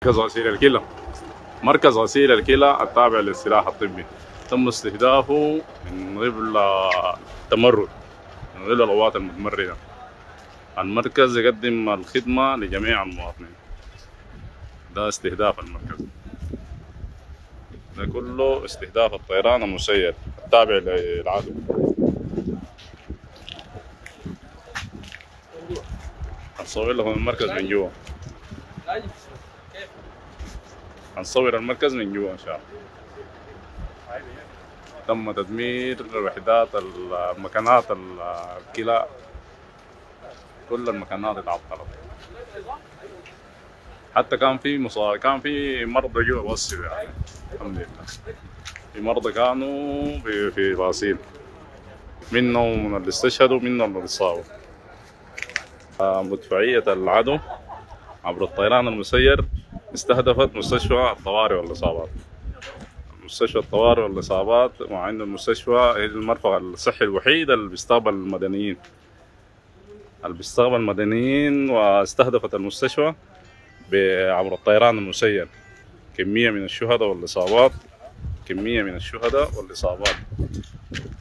مركز غسيل الكلى. مركز غسيل الكلى التابع للسلاح الطبي تم استهدافه من قبل التمرد، من قبل القوات المتمردة. المركز يقدم الخدمة لجميع المواطنين. ده استهداف المركز، ده كله استهداف الطيران المسير التابع للعدو. هنصور لكم المركز من جوا، هنصور المركز من جوا ان شاء الله. تم تدمير وحدات المكانات الكلى، كل المكانات اتعطلت. حتى كان في مرضى جوا بس يعني الحمد لله. في مرضى كانوا في غاسيل، منهم من اللي استشهدوا منهم اللي اتصابوا. مدفعية العدو عبر الطيران المسير استهدفت مستشفى الطوارئ والإصابات. مستشفى الطوارئ والإصابات مع أن المستشفى هي المرفق الصحي الوحيد اللي بيستقبل المدنيين، واستهدفت المستشفى عبر الطيران المسير. كمية من الشهداء والإصابات.